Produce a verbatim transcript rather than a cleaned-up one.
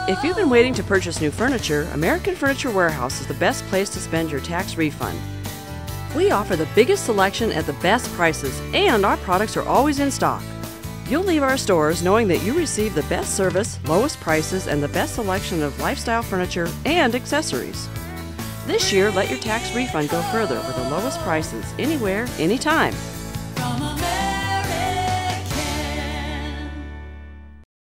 If you've been waiting to purchase new furniture, American Furniture Warehouse is the best place to spend your tax refund. We offer the biggest selection at the best prices, and our products are always in stock. You'll leave our stores knowing that you receive the best service, lowest prices, and the best selection of lifestyle furniture and accessories. This year, let your tax refund go further with the lowest prices, anywhere, anytime.